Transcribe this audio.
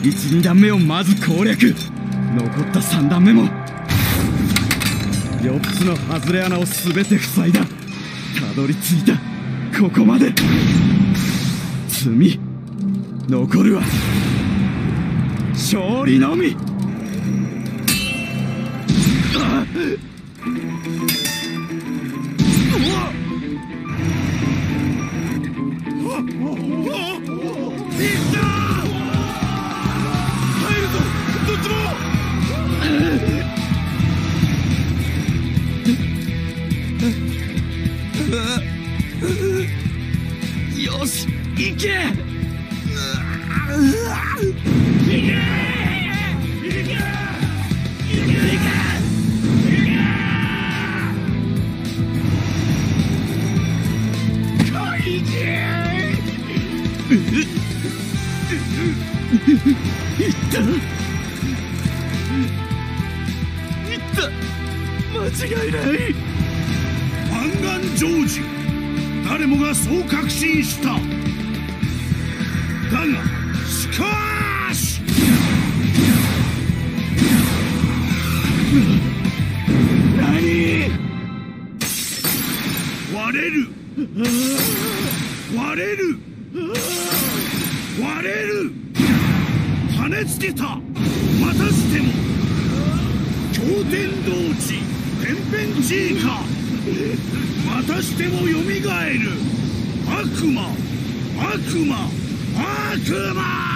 1、2段目をまず攻略。残った3段目も4つの外れ穴を全て塞いだ。たどり着いたここまで。罪残るは勝利のみ。よし行け。間違いない。 万願成就、誰もがそう確信した。だがしかし何。 割れる割れる割れる。跳ねつけた。またしても驚天動地天変地異か。またしてもよみがえる悪魔悪魔悪魔。